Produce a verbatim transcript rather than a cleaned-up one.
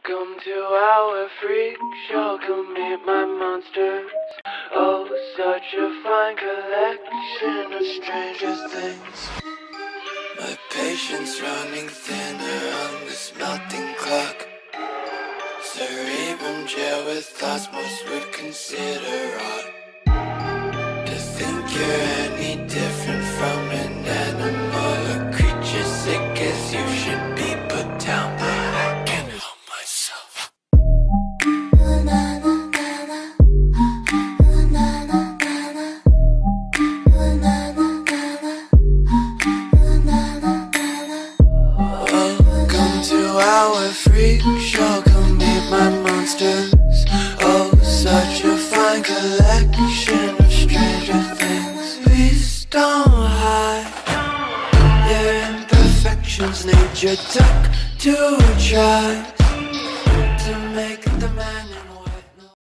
Welcome to our freak show, come meet my monsters. Oh, such a fine collection of stranger things. My patience running thinner on this melting clock. Cerebrum jail with thoughts most would consider odd. To think you're any different from an animal or creature sick as you should be put down, but I can't help myself. Welcome to our freak show, come meet my monsters. Oh, such a fine collection of stranger things. Please don't hide your imperfections, nature took to try